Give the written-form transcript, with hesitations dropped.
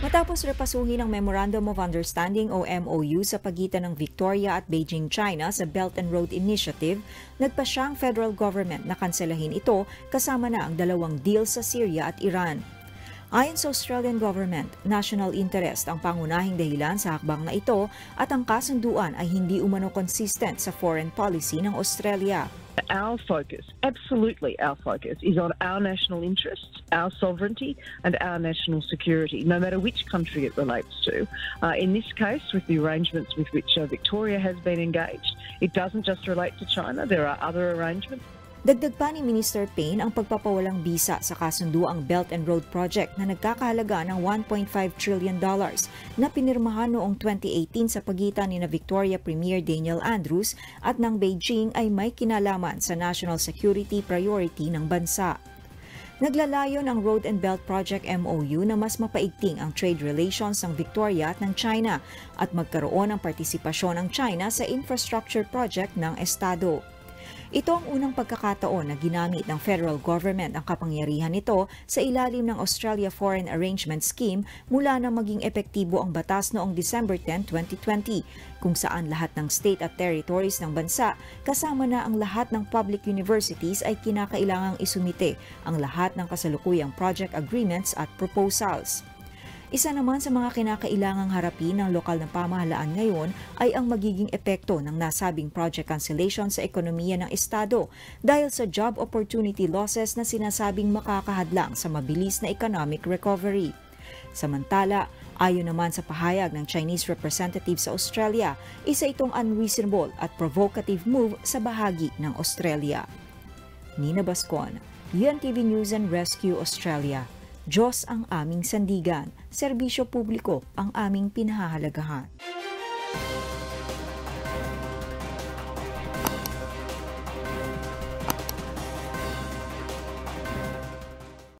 Matapos repasuhin ang Memorandum of Understanding o MOU sa pagitan ng Victoria at Beijing, China sa Belt and Road Initiative, nagpa siyang federal government na kanselahin ito kasama na ang dalawang deal sa Syria at Iran. Ayon sa Australian government, national interest ang pangunahing dahilan sa hakbang na ito at ang kasunduan ay hindi umano consistent sa foreign policy ng Australia. Our focus, absolutely our focus, is on our national interests, our sovereignty and our national security, no matter which country it relates to. In this case, with the arrangements with which Victoria has been engaged, it doesn't just relate to China, there are other arrangements. Dagdag pa ni Minister Payne ang pagpapawalang bisa sa kasunduang Belt and Road Project na nagkakahalaga ng $1.5 trillion na pinirmahan noong 2018 sa pagitan ni Victoria Premier Daniel Andrews at ng Beijing ay may kinalaman sa national security priority ng bansa. Naglalayon ang Road and Belt Project MOU na mas mapaigting ang trade relations ng Victoria at ng China at magkaroon ng partisipasyon ng China sa infrastructure project ng Estado. Ito ang unang pagkakataon na ginamit ng federal government ang kapangyarihan nito sa ilalim ng Australia Foreign Arrangement Scheme mula na maging epektibo ang batas noong December 10, 2020, kung saan lahat ng state at territories ng bansa, kasama na ang lahat ng public universities ay kinakailangang isumite ang lahat ng kasalukuyang project agreements at proposals. Isa naman sa mga kinakailangang harapin ng lokal na pamahalaan ngayon ay ang magiging epekto ng nasabing project cancellation sa ekonomiya ng Estado dahil sa job opportunity losses na sinasabing makakahadlang sa mabilis na economic recovery. Samantala, ayon naman sa pahayag ng Chinese representative sa Australia, isa itong unreasonable at provocative move sa bahagi ng Australia. Nina Bascon, UNTV News and Rescue Australia. Diyos ang aming sandigan, serbisyo publiko ang aming pinahahalagahan.